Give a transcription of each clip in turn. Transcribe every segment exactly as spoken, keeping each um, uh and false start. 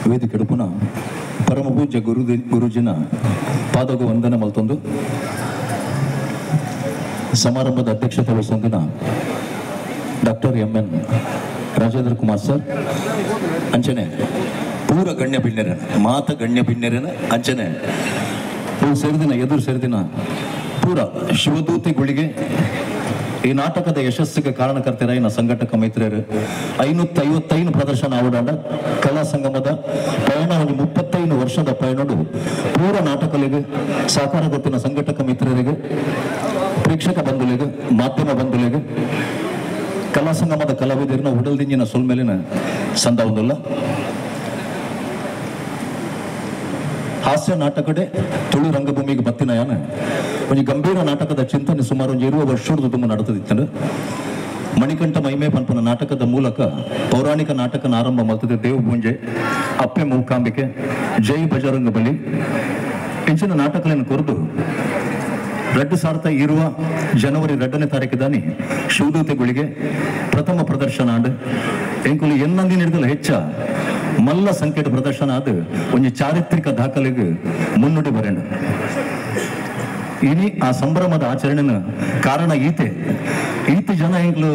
ವೇದಿಕೆ ಪುನಃ ಪರಮ ಪೂಜ್ಯ ಗುರು ಗುರುಜಿನ ಪಾದಗೂ ವಂದನೆ ಮಲ್ತೊಂದು ಸಮಾರಂಭದ ಅಧ್ಯಕ್ಷತೆ ವಹಿಸೊಂದಿನ doctor M N Rajendra Kumar sir ಅಂಚನೆ ಪೂರ ಗಣ್ಯ ಭಿನ್ನರನ ಮಾತ ಗಣ್ಯ ಭಿನ್ನರನ ಅಂಚನೆ ಪೂರ ಸೇರಿದಿನ ಎದುರು ಸೇರಿದಿನ ಪೂರ ಶಿವದೂತಿಗಳಿಗೆ ಈ ನಾಟಕದ ಯಶಸ್ಸಿಗೆ ಕಾರಣಕರ್ತರ ಸಂಘಟಕ ಮೈತ್ರಿಯರು ಐನೂತ್ತ ಐವತ್ತೈದು ಪ್ರದರ್ಶನ ಆವಡಾಂಡ ಕಲಾ ಸಂಗಮದ ಪಯಣ ಒಂದು ಮುಪ್ಪತ್ತೈದು ವರ್ಷದ ಪಯಣಡು ಪೂರ ನಾಟಕಗಳಿಗೆ ಸಾಕಾರಗೊತ್ತಿನ ಸಂಘಟಕ ಮಿತ್ರರಿಗೆ ಪ್ರೇಕ್ಷಕ ಬಂಧುಗಳಿಗೆ ಮಾಧ್ಯಮ ಬಂಧುಗಳಿಗೆ ಕಲಾ ಸಂಗಮದ ಕಲಾವಿದರಿನ ಉಡಲ್ದಿಂಜಿನ ಸೊಲ್ಮೇಲಿನ ಸಂದ ಒಂದಲ್ಲ ಹಾಸ್ಯ ನಾಟಕಡೆ ತುಳು ರಂಗಭೂಮಿಗೆ ಬತ್ತಿನ ಯಾನ ಒಂದು ಗಂಭೀರ ನಾಟಕದ ಚಿಂತನೆ ಸುಮಾರು ಒಂದು ಇರುವ ವರ್ಷದ ತುಂಬ ನಡೆದಿತ್ತು. ಮಣಿಕಂಠ ಮೈಮೆ ಪಂಪನ ನಾಟಕದ ಮೂಲಕ ಪೌರಾಣಿಕ ನಾಟಕನ ಆರಂಭ ಮಾಡ್ತದೆ. ದೇವ ಪೂಂಜೆ, ಅಪ್ಪೆ ಮೂಕಾಂಬಿಕೆ, ಜೈ ಬಜರಂಗ ಬಲಿ ಇಂಚಿನ ನಾಟಕಗಳನ್ನು ಕೊರೆದು ರಡ್ಡು ಸಾರ್ಥ ಇರುವ ಜನವರಿ ಎರಡನೇ ತಾರೀಕಿದಾನಿ ಶಿವದೂತೆಗಳಿಗೆ ಪ್ರಥಮ ಪ್ರದರ್ಶನ ಆಂಡ್ ಎಂಕುಲು ಎನ್ನಂದಿನ ಹಿಡಿದಲ್ಲ ಹೆಚ್ಚ ಮಲ್ಲ ಸಂಕೇತ ಪ್ರದರ್ಶನ ಆದ ಒಂದು ಚಾರಿತ್ರಿಕ ದಾಖಲೆಗೆ ಮುನ್ನುಡಿ ಬರೆಂಡ. ಇನಿ ಆ ಸಂಭ್ರಮದ ಆಚರಣೆನ ಕಾರಣ ಈತೆ ಈತೆ ಜನ ಎಂಕ್ಲು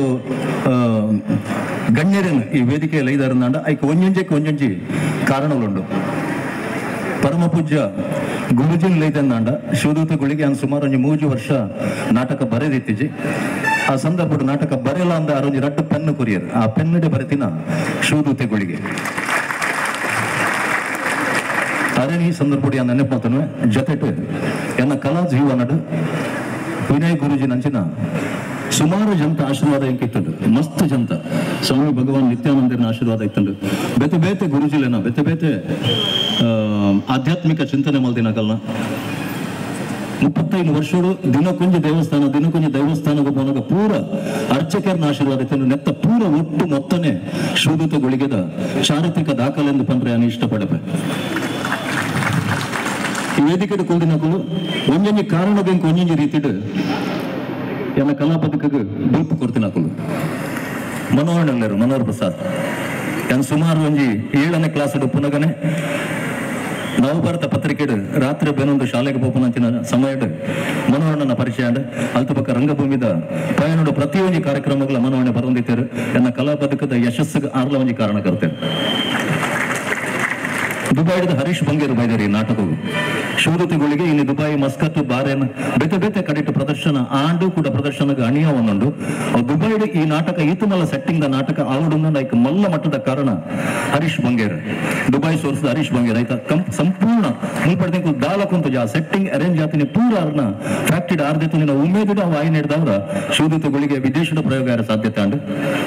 ಗಣ್ಯರೇನು ಈ ವೇದಿಕೆಯಲ್ಲಿ ಐದಾರಂದಾಂಡ ಐಕ್ ಒಂಜೊಂಜಕ್ಕೆ ಒಂಜೊಂಜಿ ಕಾರಣಗಳುಂಡು. ಪರಮ ಪೂಜ್ಯ ಗುರುಜಿನ್ ಲೈದಂದಾಂಡ ಶಿವದೂತಗಳಿಗೆ ಅನ್ ಸುಮಾರು ಒಂದು ಮೂಜು ವರ್ಷ ನಾಟಕ ಬರೆದಿತ್ತಿಜಿ. ಆ ಸಂದರ್ಭದ ನಾಟಕ ಬರೆಯಲ್ಲ ಅಂದ ಅರೊಂಜಿ ರಡ್ಡು ಪೆನ್ನು ಕೊರಿಯರ್ ಆ ಪೆನ್ನಡೆ ಬರೆತಿನ ಶಿವದೂತೆಗಳಿಗೆ ಅದೇ ಈ ಸಂದರ್ಭ ನೆನಪು ಮಾತನು ಜೊತೆಟು ಎನ್ನ ಕಲಾ ಜೀವನಡು ವಿನಯ್ ಗುರುಜಿ ನಂಚಿನ ಸುಮಾರು ಜಂತ ಆಶೀರ್ವಾದ ಎಂಕಿತ್ತಂಡು ಮಸ್ತ್ ಜಂತ ಸ್ವಾಮಿ ಭಗವಾನ್ ನಿತ್ಯಾನಂದರಿನ ಆಶೀರ್ವಾದ ಇತ್ತಂಡು ಬೇತೆ ಬೇತೆ ಗುರುಜಿಲೇನ ಬೇತೆ ಬೇತೆ ಆಧ್ಯಾತ್ಮಿಕ ಚಿಂತನೆ ಮಲ್ದಿನ ಕಲ್ನ ಮುಪ್ಪತ್ತೈದು ವರ್ಷಗಳು ದಿನಕೊಂಜಿ ದೇವಸ್ಥಾನ ದಿನಕೊಂಜಿ ದೇವಸ್ಥಾನಕ್ಕೆ ಹೋದಾಗ ಪೂರ ಅರ್ಚಕರನ ಆಶೀರ್ವಾದ ಇತ್ತಂಡು ನೆತ್ತ ಪೂರ ಒಟ್ಟು ಮೊತ್ತನೇ ಶಿವದೂತಗಳಿಗೆದ ಚಾರಿತ್ರಿಕ ದಾಖಲೆಂದು ಪಂದ್ರೆ ನಾನು ಇಷ್ಟಪಡಬೆ. ಈ ವೇದಿಕೆ ಕುಲ್ದಿನಕಲು ಒಂಜೊಂಜಿ ಕಾರಣ ಬೆಂಕು ಒಂಜೊಂಜಿ ರೀತಿಡು ಎಲ್ಲ ಕಲಾ ಬದುಕಿಗೆ ಬೀಪು ಕೊಡ್ತಿನಕಲು ಮನೋಹರನಲ್ಲರು ಮನೋಹರ್ ಪ್ರಸಾದ್ ನಾನು ಸುಮಾರು ಒಂಜಿ ಏಳನೇ ಕ್ಲಾಸ್ ಪುನಗನೆ ನವಭಾರತ ಪತ್ರಿಕೆಡು ರಾತ್ರಿ ಬೇನೊಂದು ಶಾಲೆಗೆ ಹೋಪನಂಚಿನ ಸಮಯಡ್ ಮನೋಹರನ ಪರಿಚಯ ಅಂಡ್ ಅಲ್ತ ಪಕ್ಕ ರಂಗಭೂಮಿದ ಪಯಣದ ಪ್ರತಿಯೊಂದು ಕಾರ್ಯಕ್ರಮಗಳ ಮನೋಹರಣ ಬರೆದಿದ್ದಾರೆ. ನನ್ನ ಕಲಾ ಬದುಕದ ಯಶಸ್ಸಿಗೆ ಆರ್ಲ ಒಂಜಿ ಕಾರಣ ಕರ್ತೇನೆ. ದುಬೈದ ಹರೀಶ್ ಬಂಗೇರು ಬೈದಾರಿ ನಾಟಕವು ಶಿವದೂತಿಗಳಿಗೆ ಇಲ್ಲಿ ದುಬೈ ಮಸ್ಕತ್ ಬಾರೇನ್ ಬೇತೆ ಬೇತೆ ಕಡೆಟ್ಟು ಪ್ರದರ್ಶನ ಆಂಡು ಕೂಡ ಪ್ರದರ್ಶನಕ್ಕೆ ಅಣಿಯ ಒಂದೊಂದು ದುಬೈಡ್ ಈ ನಾಟಕ ಈತುಮಲ್ಲ ಸೆಟ್ಟಿಂಗ್ ದ ನಾಟಕ ಆವಡೊಂದು ಐಕ್ ಮಲ್ಲ ಮಟ್ಟದ ಕಾರಣ ಹರೀಶ್ ಬಂಗೇರ್ ದುಬೈ ಸೋರ್ಸ್ದ ಹರೀಶ್ ಬಂಗೇರ್ ಆಯ್ತಾ ಕಂ ಸಂಪೂರ್ಣ ಮುಲ್ಪಡ್ದಿಂಕು ದಾಲ ಕುಂತು ಜಾ ಸೆಟ್ಟಿಂಗ್ ಅರೇಂಜ್ ಆತಿನಿ ಪೂರ ಅವ್ರನ್ನ ಫ್ಯಾಕ್ಟರಿ ಆರ್ದಿತ್ತು ನಿನ್ನ ಉಮೇದಿಡ ವಾಯಿ ನೀಡಿದವರ ಶಿವದೂತಿಗಳಿಗೆ ವಿದೇಶದ ಪ್ರಯೋಗ ಯಾರ ಸಾಧ್ಯತೆ ಅಂಡು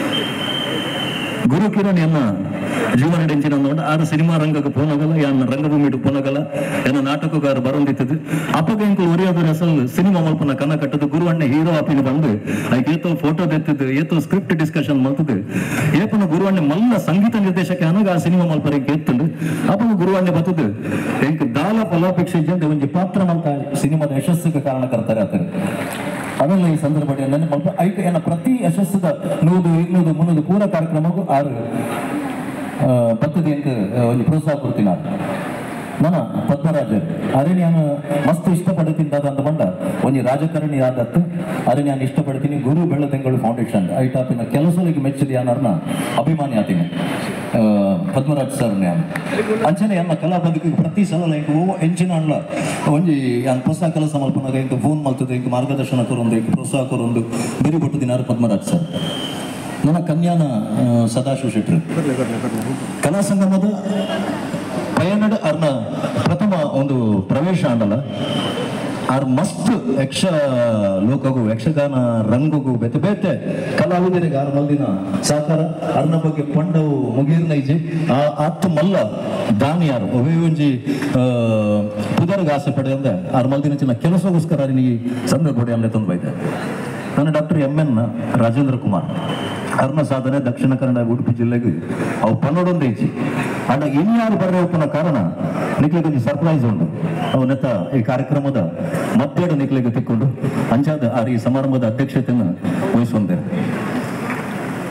ಗುರು ಕಿರಣ್ ಎನ್ನ ಜೀವನ ನೆಂಚಿನ ಆರು ಸಿನಿಮಾ ರಂಗಕ್ಕೆ ಪೋನಗಲ್ಲ ಯಾನ ರಂಗಭೂಮಿಡು ಪೋನಗಲ್ಲ ಎನ್ನ ನಾಟಕಗಾರ ಬರೋಂದಿತ್ತದು ಅಪ್ಪಗ ಎಂಕಲು ಒರಿಯಾದ ಅಸಲ್ ಸಿನಿಮಾ ಮಲ್ಪನ ಕನ್ನ ಕಟ್ಟದು ಗುರು ಅಣ್ಣ ಹೀರೋ ಆಪಿನ ಬಂದು ಐಕ್ ಏತೋ ಫೋಟೋ ತೆತ್ತದು ಏತೋ ಸ್ಕ್ರಿಪ್ಟ್ ಡಿಸ್ಕಷನ್ ಮಲ್ತದು ಏಪನ ಗುರು ಅಣ್ಣ ಮಲ್ಲ ಸಂಗೀತ ನಿರ್ದೇಶಕ ಅನಗ ಆ ಸಿನಿಮಾ ಮಲ್ಪರ ಎತ್ತಂಡು ಅಪ್ಪಗ ಗುರು ಅಣ್ಣ ಬತ್ತದು ಎಂಕ್ ದಾಲ ಫಲಾಪೇಕ್ಷೆ ಜಂದ ಒಂಜಿ ಪಾತ್ರ ಮಂತ ಸಿನಿಮಾದ ಯಶಸ್ಸಿಗೆ ಕಾರಣ ಕರ್ತಾರೆ ಆತರ ಅದೆಲ್ಲ ಈ ಸಂದರ್ಭದಲ್ಲಿ ನೆನಪು ಐಕ ಏನ ಪ್ರತಿ ಯಶಸ್ಸದ ನೂದು ಇನ್ನೂದು ಮುನ್ನೂದು ಪೂರ ಕಾರ್ಯಕ್ರಮಕ್ಕೂ ಆರು ಪದ್ಧತಿ ಅಂತ ಒಂದು ಪ್ರೋತ್ಸಾಹ ಕೊಡ್ತೀನಿ ನಾನು ನನ್ನ ಪದ್ಮರಾಜ ಅರೆ ನಾನು ಮಸ್ತ್ ಇಷ್ಟಪಡ್ತೀನಿ ಅಂತ ಬಂದ ಒಂದು ರಾಜಕಾರಣಿ ಆದತ್ತು ಅರೆ ನಾನು ಇಷ್ಟಪಡ್ತೀನಿ ಗುರು ಬೆಳ್ಳದಂಗಳು ಫೌಂಡೇಶನ್ ಐಟಾಪಿನ ಕೆಲಸಗಳಿಗೆ ಮೆಚ್ಚಿದ ಯಾನರ್ನ ಅಭಿಮಾನಿ ಆತೀನಿ ಪದ್ಮರಾಜ್ ಸರ್ ನಾನು ಅಂಚನೆ ಎಲ್ಲ ಕಲಾ ಬದುಕಿಗೆ ಪ್ರತಿ ಸಲ ಇಂಕ ಓ ಎಂಚಿನ ಅಲ್ಲ ಒಂಜಿ ಯಾನ್ ಹೊಸ ಕೆಲಸ ಮಲ್ಪನಾಗ ಇಂಕ ಫೋನ್ ಮಲ್ತದೆ ಇಂಕ ಮಾರ್ಗದರ್ಶನ ಕೊರೊಂದು ಇಂಕ ಪ್ರೋತ್ಸಾಹ ಕೊರೊಂದು ಬೇರೆ ಬಟ್ಟು ದಿನಾರು ಪದ್ಮರಾಜ್ ಸರ್ ನನ್ನ ಕನ್ಯಾನ ಸದಾಶಿವ ಶೆಟ್ರು ಕಲಾ ಸಂಗಮದ ಪಯಣದ ಅವ್ರನ್ನ ಪ್ರಥಮ ಒಂದು ಪ್ರವೇಶ ಅಂಡಲ್ಲ ಆರ್ ಮಸ್ತ್ ಯಕ್ಷ ಲೋಕಗೂ ಯಕ್ಷಗಾನ ರಂಗಗೂ ಬೇತೆ ಬೇತೆ ಕಲಾವಿದರಿಗೆ ಆರು ಮಲ್ದಿನ ಸಾಕಾರ ಅರ್ನ ಬಗ್ಗೆ ಕೊಂಡವು ಮುಗೀರ್ನ ಇಜಿ ಆ ಆತ್ತು ಮಲ್ಲ ದಾನಿಯಾರು ಒವೇ ಒಂಜಿ ಪುದರ್ಗೆ ಆಸೆ ಪಡೆಯಂದ ಆರು ಮಲ್ದಿನ ಚಿನ್ನ ಕೆಲಸಗೋಸ್ಕರ ನಿನಗೆ ಸಂದರ್ಭ ಪಡೆ ಅಲ್ಲೇ ತಂದು ಬೈದೆ. ನಾನು doctor M N Rajendra Kumar ಅರ್ನ ಸಾಧನೆ ದಕ್ಷಿಣ ಕನ್ನಡ ಉಡುಪಿ ಜಿಲ್ಲೆಗೆ ಅವು ಪನ್ನೊಡೊಂದು ಐಚಿ ಅಣ್ಣ ಇನ್ಯಾರು ಬರೇ ಒಪ್ಪನ ಕಾರಣ ನಿಕ್ಲಿಗೆ ಸರ್ಪ್ರೈಸ್ ಉಂಟು ಅವು ನೆತ್ತ ಈ ಕಾರ್ಯಕ್ರಮದ ಮಧ್ಯಾಹ್ನ ನಿಕ್ಲಿಗೆ ತಿಕ್ಕೊಂಡು ಅಂಚಾದ ಆ ಈ ಸಮಾರಂಭದ ಅಧ್ಯಕ್ಷತೆಯನ್ನು ವಹಿಸುವಂತೆ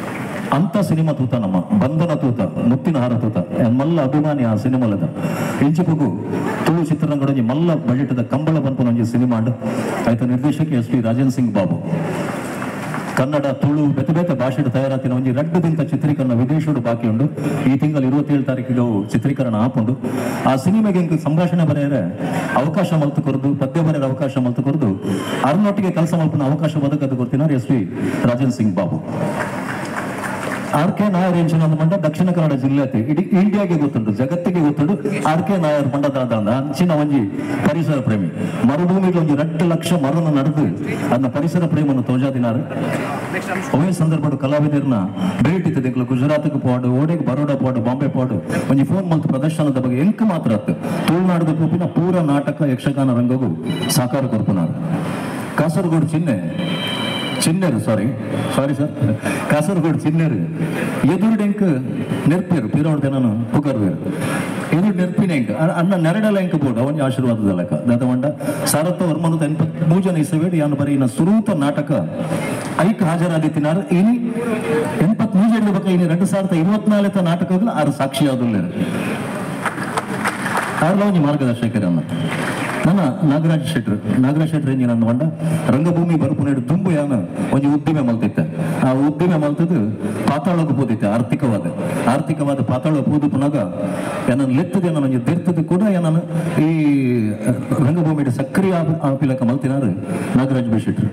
ಅಂತ ಸಿನಿಮಾ ತೂತ ನಮ್ಮ ಬಂಧನ ತೂತ ಮುತ್ತಿನ ಹಾರ ತೂತ ಮಲ್ಲ ಅಭಿಮಾನಿ ಆ ಸಿನಿಮಾಲದ ಇಂಚಿಪಗು ತುಳು ಚಿತ್ರರಂಗಡೊಂಜಿ ಮಲ್ಲ ಬಜೆಟ್ದ ಕಂಬಳ ಬಂಪನೊಂಜಿ ಸಿನಿಮಾ ಆಯ್ತು ನಿರ್ದೇಶಕ ಎಸ್ ಪಿ ರಾಜನ್ ಸಿಂಗ್ ಬಾಬು ಕನ್ನಡ ತುಳು ಬೇತೆ ಬೇತೆ ಭಾಷೆಡ್ ತಯಾರಾತಿನ ಒಂಜಿ ರಡ್ಡದಿಂತ ಚಿತ್ರೀಕರಣ ವಿದೇಶಡು ಬಾಕಿ ಉಂಡು ಈ ತಿಂಗಳು ಇರುವತ್ತೇಳು ತಾರೀಕಿಗೆ ಚಿತ್ರೀಕರಣ ಆಪುಂಡು ಆ ಸಿನಿಮಾಗೆ ಇಂಕ ಸಂಭಾಷಣೆ ಬರೆಯರೆ ಅವಕಾಶ ಮಲ್ತು ಕೊರದು ಪದ್ಯ ಬರೆಯರ ಅವಕಾಶ ಮಲ್ತು ಕೊರದು ಅರ್ನೊಟ್ಟಿಗೆ ಕೆಲಸ ಮಲ್ಪನ ಅವಕಾಶ ಬದಕದು ಕೊಡ್ತಿನಾರ S P Rajan Singh Babu R K Nair ಎಂಚಿನ ಮಂಡ ದಕ್ಷಿಣ ಕನ್ನಡ ಜಿಲ್ಲೆ ಇಡೀ ಇಂಡಿಯಾಗೆ ಗೊತ್ತುಂಟು ಜಗತ್ತಿಗೆ ಗೊತ್ತುಂಟು ಆರ್ ಕೆ ನಾಯರ್ ಮಂಡದಾದ ಅಂಚಿನ ಒಂಜಿ ಪರಿಸರ ಪ್ರೇಮಿ ಮರುಭೂಮಿಗೆ ಒಂದು ಎರಡು ಲಕ್ಷ ಮರನ ನಡೆದು ಅದನ್ನ ಪರಿಸರ ಪ್ರೇಮನ್ನು ತೋಜಾದಿನಾರು ಅವೇ ಸಂದರ್ಭ ಕಲಾವಿದರನ್ನ ಭೇಟಿತದೆ ಗುಜರಾತ್ಗೆ ಪೋಡು ಓಡೆಗೆ ಬರೋಡ ಪೋಡು ಬಾಂಬೆ ಪೋಡು ಒಂಜಿ ಫೋನ್ ಮಲ್ತು ಪ್ರದರ್ಶನದ ಬಗ್ಗೆ ಎಂಕ ಮಾತ್ರ ಆತು ತುಳುನಾಡದ ಪೂಪಿನ ಪೂರ ನಾಟಕ ಯಕ್ಷಗಾನ ರಂಗಗೂ ಸಾಕಾರ ಕೊರ್ಪುನಾರು ಕಾಸರಗೋಡು ಚಿಹ್ನೆ ಚಿನ್ನೆರು ಸಾರಿ ಸಾರಿ ಸರ್ ಕಾಸರಗೋಡು ಚಿನ್ನೆರು ಎದುರುಡೆಂಕ್ ನೆರ್ಪೇರು ಪಿರೋಡ್ದೆ ನಾನು ಪುಗರ್ವೇರು ಎದುರು ನೆರ್ಪಿನ ಎಂಕ ಅನ್ನ ನೆರಡಲ ಎಂಕ ಬೋಡು ಅವನ ಆಶೀರ್ವಾದದ ಲೆಕ್ಕ ದಾದವಂಡ ಸಾರಥ ವರ್ಮನದ ಎನ್ಪತ್ ಮೂಜನ ಇಸವೇಡು ಯಾನು ಬರೀ ಇನ್ನ ಸುರೂತ ನಾಟಕ ಐಕ್ ಹಾಜರಾದಿತ್ತಿನಾರು ಇನಿ ಎನ್ಪತ್ ಮೂಜೆಡ್ಲ ಬಗ್ಗೆ ಇನ್ನು ಎರಡು ಸಾವಿರದ ಇರುವತ್ನಾಲ್ಕ ನಾಟಕಗಳು ಆರು ಸಾಕ್ಷಿಯಾದಲ್ಲೇರು ಆರ್ಲ ಒಂಜಿ ಮಾರ್ಗದರ್ಶಕರನ್ನ ನನ್ನ ನಾಗರಾಜ್ ಶೆಟ್ರು ನಾಗರಾಜ್ ಶೆಟ್ರು ಏನು ನನ್ನ ಮಂಡ ರಂಗಭೂಮಿ ಬರ್ಪುನೇಡು ತುಂಬು ಯಾನ ಒಂಜಿ ಉದ್ದಿಮೆ ಮಲ್ತಿತ್ತೆ ಆ ಉದ್ದಿಮೆ ಮಲ್ತದ್ದು ಪಾತಾಳಕ್ಕೆ ಹೋದಿತ್ತೆ ಆರ್ಥಿಕವಾದ ಆರ್ಥಿಕವಾದ ಪಾತಾಳ ಹೋದು ಪುನಗ ಏನನ್ನು ಲೆತ್ತದೆ ನನ್ನ ಒಂಜಿ ತೆರ್ತದ್ದು ಕೂಡ ಏನನ್ನು ಈ ರಂಗಭೂಮಿ ಸಕ್ರಿಯ ಆಪಿಲಕ ಮಲ್ತಿನಾರು ನಾಗರಾಜ್ ಬಿ ಶೆಟ್ರು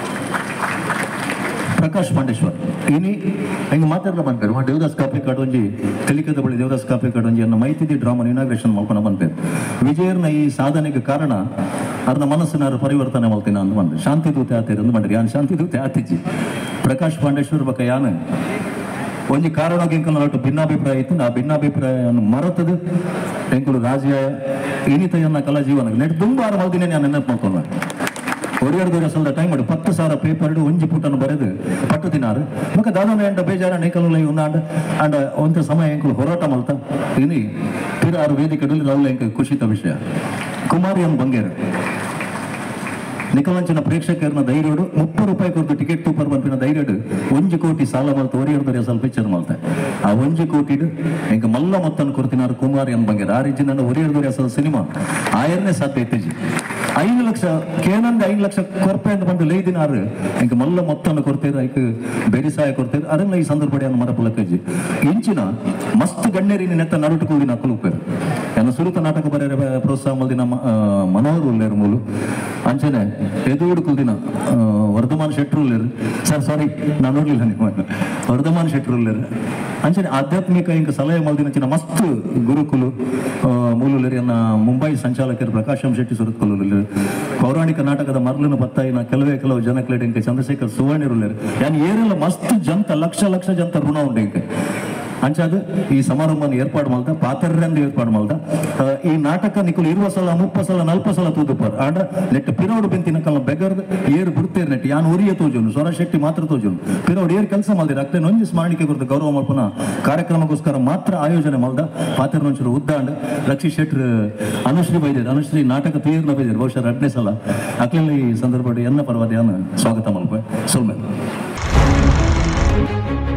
ಪ್ರಕಾಶ್ ಪಾಂಡೇಶ್ವರ್ ಇನಿ ಹಿಂಗೆ ಮಾತಾಡಲ ಬಂತಾರೆ ದೇವದಾಸ್ ಕಾಪಿ ಕಾಡೊಂಜಿ ತೆಲಿಕದ ಬಳಿ ದೇವದಾಸ್ ಕಾಪಿ ಕಾಡೊಂಜಿ ಅನ್ನ ಮೈತಿದಿ ಡ್ರಾಮಾ ಇನಾಗ್ರೇಷನ್ ಮಾಡ್ಕೊಂಡು ಬಂತೇವೆ ವಿಜಯರ್ನ ಈ ಸಾಧನೆಗೆ ಕಾರಣ ಅವ್ರನ್ನ ಮನಸ್ಸಿನ ಪರಿವರ್ತನೆ ಮಾಡ್ತೀನಿ ಅಂತ ಬಂದೆ ಶಾಂತಿ ದೂತೆ ಆತೇರಿ ಅಂದು ಬಂದ್ರಿ ಯಾನ್ ಶಾಂತಿ ದೂತೆ ಆತಿಜ್ಜಿ ಪ್ರಕಾಶ್ ಪಾಂಡೇಶ್ವರ್ ಬಕ್ಕ ಯಾನು ಒಂಜಿ ಕಾರಣಕ್ಕೆ ಎಂಕಲ್ ಹೊರಟು ಭಿನ್ನಾಭಿಪ್ರಾಯ ಇತ್ತು ಆ ಭಿನ್ನಾಭಿಪ್ರಾಯವನ್ನು ಮರೆತದು ಎಂಕಲು ರಾಜ್ಯ ಇನಿತಯನ್ನ ಕಲಾ ಜೀವನ ನೆಟ್ ದುಂಬಾರ ಮಲ್ದಿನೇ ನಾನು ನೆನಪು ಮಾಡ್ಕೊಂಡು ಒಡೆಯರ್ದು ರಸಲ್ದ ಟೈಮ್ ಮಾಡಿ ಪತ್ತು ಸಾವಿರ ಪೇಪರ್ ಒಂಜಿ ಪುಟನ್ನು ಬರೆದು ಪಟ್ಟು ತಿನ್ನಾರು ಮತ್ತೆ ದಾದಾನ ಎಂಟ ಬೇಜಾರ ನೇಕಲು ಉನ್ನಾಂಡ ಅಂಡ ಒಂತ ಸಮಯ ಎಂಕಲು ಹೋರಾಟ ಮಲ್ತ ಇನಿ ತೀರ ಆರು ವೇದಿಕೆಗಳಲ್ಲಿ ರೌಲ ಎಂಕ ಖುಷಿತ ವಿಷಯ ಕುಮಾರಿ ಅನ್ ಬಂಗೇರು ನಿಕಲಂಚಿನ ಪ್ರೇಕ್ಷಕರನ್ನ ಧೈರ್ಯಡು ಮುಪ್ಪತ್ತು ರೂಪಾಯಿ ಕೊಟ್ಟು ಟಿಕೆಟ್ ತೂಪರ್ ಬಂಪಿನ ಧೈರ್ಯಡು ಒಂಜಿ ಕೋಟಿ ಸಾಲ ಮಲ್ತ ಒರಿಯರ್ದು ಸ್ವಲ್ಪ ಪಿಕ್ಚರ್ ಮಲ್ತ ಆ ಒಂಜಿ ಕೋಟಿಡು ಎಂಕ ಮಲ್ಲ ಮೊತ್ತನ್ನು ಕೊಡ್ತಿನಾರು ಕುಮಾರಿ ಅನ್ ಬಂಗೇರು ಆ ರೀತಿ ನನ್ನ ಒರಿಯರ್ದು ರಸಲ್ ಸಿನಿಮಾ ಆಯರ್ನೇ ಸಾಧ್ಯ ಇತ್ತೇಜಿ ಐದು ಲಕ್ಷ ಕೇನಂದ ಐದು ಲಕ್ಷ ಕೊರಪೆ ಅಂತ ಬಂದು ಲೈದಿನಾರು ಇಂಕ ಮಲ್ಲ ಮೊತ್ತನ್ನು ಕೊಡ್ತೇವೆ ಐಕ್ ಬೆರಿಸಾಯ ಕೊಡ್ತೇವೆ ಅದನ್ನ ಈ ಸಂದರ್ಭಡಿಯನ್ನು ಮರಪುಲಕ್ಕಜ್ಜಿ ಇಂಚಿನ ಮಸ್ತ್ ಗಣ್ಯರಿನ ನೆತ್ತ ನರುಟು ಕೂಡಿನ ಕುಲುಪೇರು ಏನ ಸುರುತ ನಾಟಕ ಬರೆಯ ಪ್ರೋತ್ಸಾಹ ಮಲ್ದಿನ ಮನೋಹರ್ ಉಲ್ಲೇರು ಮೂಲು ಅಂಚನೆ ಎದುರು ಕುಲ್ದಿನ ವರ್ಧಮಾನ್ ಶೆಟ್ರು ಉಲ್ಲೇರು ಸರ್ ಸಾರಿ ನಾನು ನೋಡ್ಲಿಲ್ಲ ನಿಮ್ಮ ವರ್ಧಮಾನ್ ಶೆಟ್ರು ಉಲ್ಲೇರು ಅಂಚನೆ ಆಧ್ಯಾತ್ಮಿಕ ಇಂಕ ಸಲಹೆ ಮಲ್ದಿನ ಮಸ್ತ್ ಗುರುಕುಲು ಮೂಲುಲೇರಿಯನ್ನ ಮುಂಬೈ ಸಂಚಾಲಕರು ಪ್ರಕಾಶಂ ಶೆಟ್ಟಿ ಸುರತ್ಕೊಲ್ಲುಲೇರು ಪೌರಾಣಿಕ ನಾಟಕದ ಮರಳಿನ ಬತ್ತಾಯಿನ ಕೆಲವೇ ಕೆಲವು ಜನಕ್ಲೇಟ್ ಇಂಕ ಚಂದ್ರಶೇಖರ್ ಸುವರ್ಣಿರುಲೇರು ಯಾನ್ ಏರೆಲ್ಲ ಮಸ್ತ್ ಜಂತ ಲಕ್ಷ ಲಕ್ಷ ಜಂತ ಋಣ ಉಂಟು ಇಂಕ ಅಂಚಾದ ಈ ಸಮಾರಂಭವನ್ನು ಏರ್ಪಾಡು ಮಾಡ್ದ ಪಾತ್ರರಂದು ಏರ್ಪಾಡು ಮಾಡ್ದ ಈ ನಾಟಕ ನಿಕಲು ಇರುವ ಸಲ ಮುಪ್ಪ ಸಲ ನಲ್ಪ ಸಲ ತೂದುಪಾರ ಆಡ ನೆಟ್ ಪಿರೋಡು ಬೆಂತಿನ ಕಲ್ಲ ಬೆಗರ್ದು ಏರು ಬಿಡ್ತೇರು ನೆಟ್ ಯಾನ್ ಉರಿಯ ತೋಜುನು ಸ್ವರ ಶೆಟ್ಟಿ ಮಾತ್ರ ತೋಜುನು ಪಿರೋಡು ಏರು ಕೆಲಸ ಮಾಡಿದ್ರೆ ಅಷ್ಟೇ ನೊಂಜಿ ಸ್ಮರಣಿಕೆ ಕೊರತು ಗೌರವ ಮಲ್ಪನ ಕಾರ್ಯಕ್ರಮಕ್ಕೋಸ್ಕರ ಮಾತ್ರ ಆಯೋಜನೆ ಮಾಡ್ದ ಪಾತ್ರ ನೊಂಚರು ಉದ್ದಾಂಡ್ ರಕ್ಷಿ ಶೆಟ್ರು ಅನುಶ್ರೀ ಬೈದೇರು ಅನುಶ್ರೀ ನಾಟಕ ತೀರ್ನ ಬೈದೇರು ಬಹುಶಃ ಎರಡನೇ ಸಲ ಅಕ್ಲೆಲ್ಲ ಈ ಸಂದರ್ಭ ಎನ್ನ ಪರವಾದ ಸ್ವಾಗತ ಮಲ್ಪೆ ಸೋಲ್ಮೇಲೆ